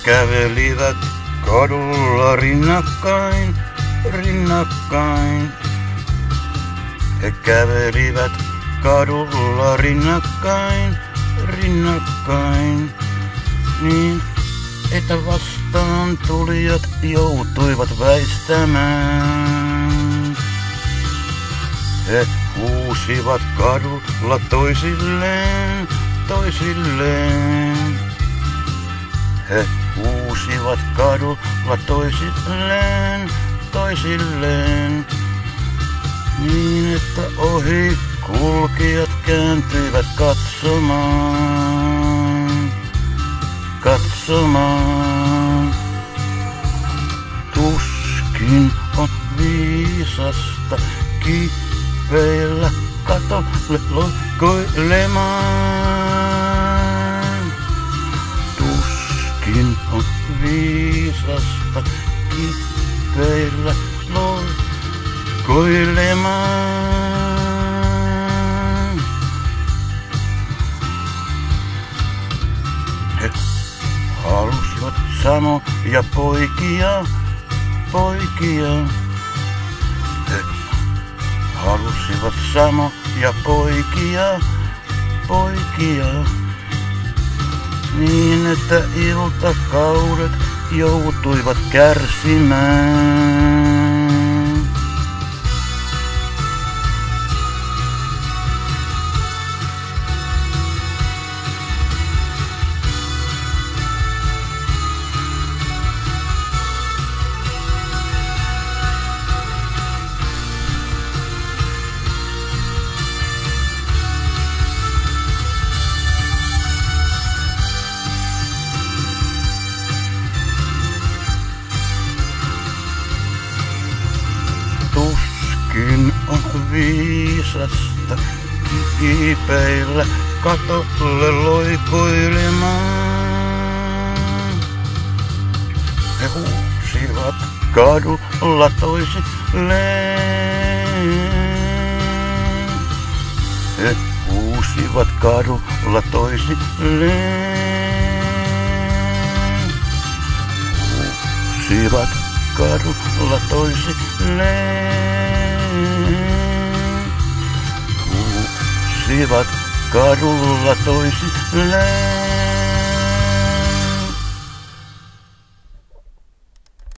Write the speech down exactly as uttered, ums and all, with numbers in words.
kävelivät kadulla rinnakkain, rinnakkain. He kävelivät kadulla rinnakkain, rinnakkain. Niin, että vastaan tulijat joutuivat väistämään. He huusivat kadulla toisilleen, toisilleen. He huusivat kadulla toisilleen, toisilleen. Niin, että ohi kulkijat kääntyivät katsomaan, katsomaan. Tuskin on viisasta kipeillä katolle loikoilemaan. Tuskin on viisasta kipeillä loikoilemaan. He halusivat samoja poikia, poikia. He halusivat samoja poikia, poikia. Niin, että iltakaudet joutuivat kärsimään. Tuskin on viisasta kipeillä katolle loikoilemaan. He huusivat kadulla toisilleen. He huusivat kadulla toisilleen. Huusivat kadulla toisilleen. Huusivat kadulla toisilleen.